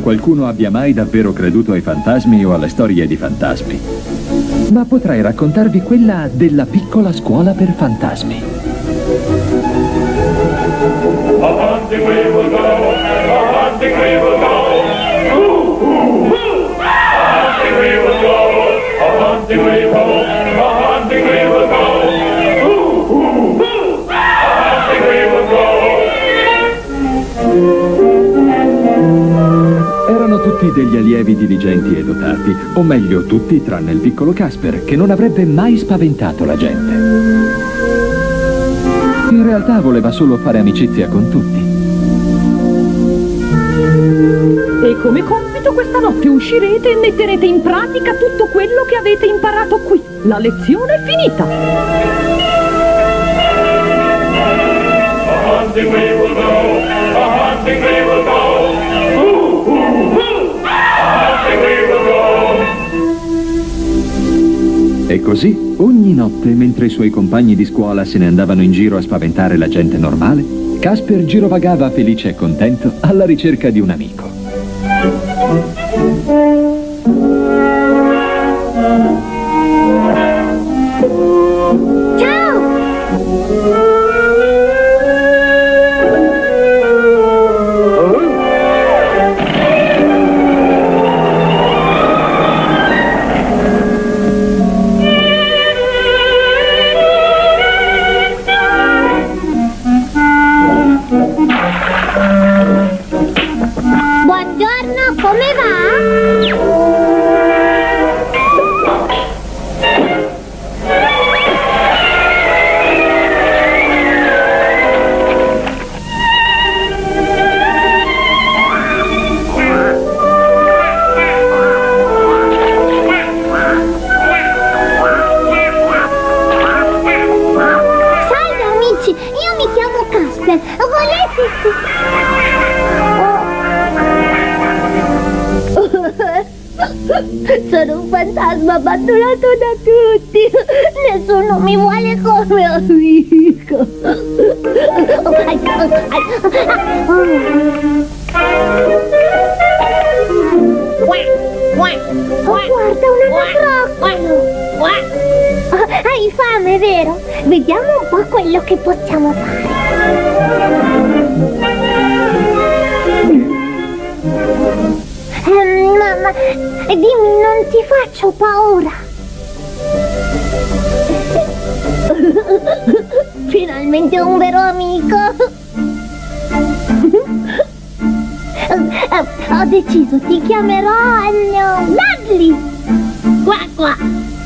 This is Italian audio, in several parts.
qualcuno abbia mai davvero creduto ai fantasmi o alle storie di fantasmi. Ma potrei raccontarvi quella della piccola scuola per fantasmi. A-hunting we will go, a-hunting we will go. Ooh. A-hunting we will go, a-hunting we will go, a-hunting we will go. Ooh. A-hunting we will go. Erano tutti degli allievi diligenti e dotati, o meglio tutti tranne il piccolo Casper, che non avrebbe mai spaventato la gente. In realtà voleva solo fare amicizia con tutti. E come compito questa notte uscirete e metterete in pratica tutto quello che avete imparato qui. La lezione è finita. A-hunting we will go, a-hunting we will go. A-hunting we will go. E così, ogni notte, mentre i suoi compagni di scuola se ne andavano in giro a spaventare la gente normale, Casper girovagava felice e contento alla ricerca di un amico. Buongiorno, come va? Salve amici, io mi chiamo Casper. Volete... Sono un fantasma abbandonato da tutti. Nessuno mi vuole come amico. Guarda, un anagraffolo. Hai fame, vero? Vediamo un po' quello che possiamo fare. Mamma, dimmi, non ti faccio paura? Finalmente un vero amico. Ho deciso, ti chiamerò Dudley. Qua qua.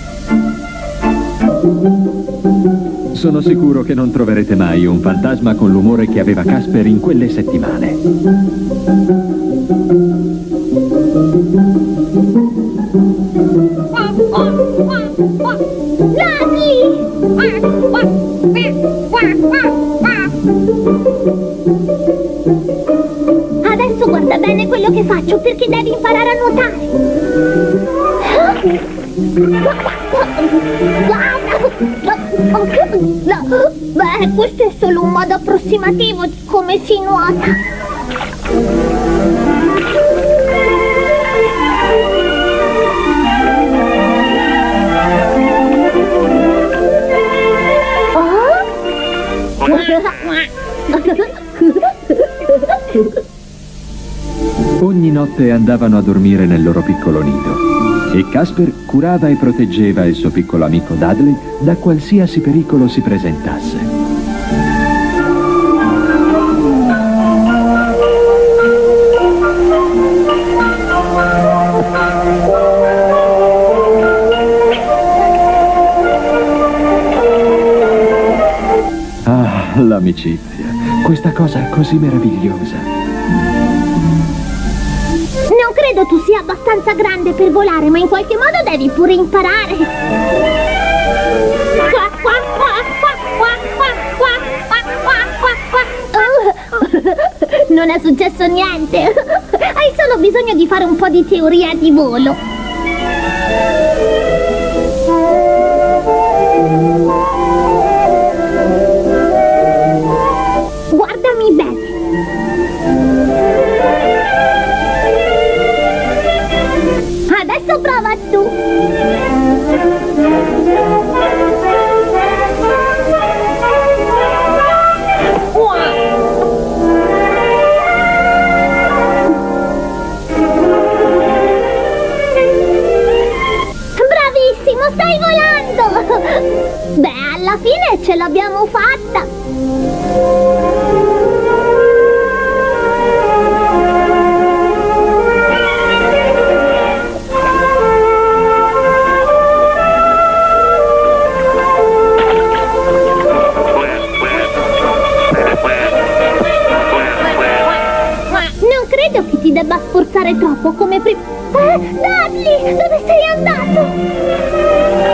Sono sicuro che non troverete mai un fantasma con l'umore che aveva Casper in quelle settimane. Adesso guarda bene quello che faccio, perché devi imparare a nuotare. Beh, questo è solo un modo approssimativo di come si nuota. Ogni notte andavano a dormire nel loro piccolo nido e Casper curava e proteggeva il suo piccolo amico Dudley da qualsiasi pericolo si presentasse. Ah, l'amicizia, questa cosa così meravigliosa. Non credo tu sia abbastanza grande per volare, ma in qualche modo devi pure imparare. Non è successo niente. Hai solo bisogno di fare un po' di teoria di volo. Guardami bene. Adesso prova tu. Bravissimo, stai volando! Beh, alla fine ce l'abbiamo fatta! Non credo che ti debba sforzare troppo come prima. Dudley, dove sei andato?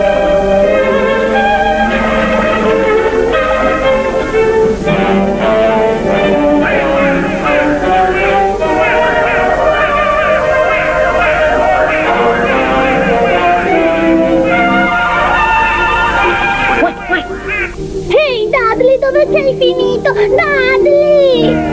Ehi, Dudley, dove sei finito? Dudley!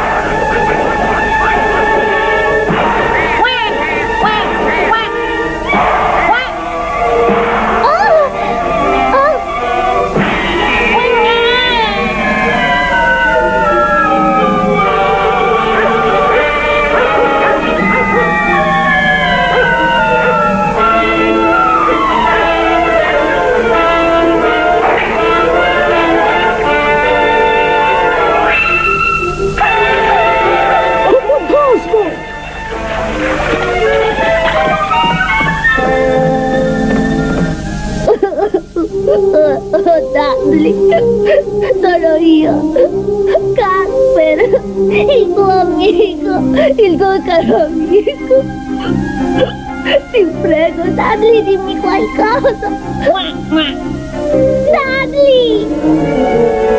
Dudley, sono io, Casper, il tuo amico, il tuo caro amico. Ti prego, Dudley, dimmi qualcosa. Dudley!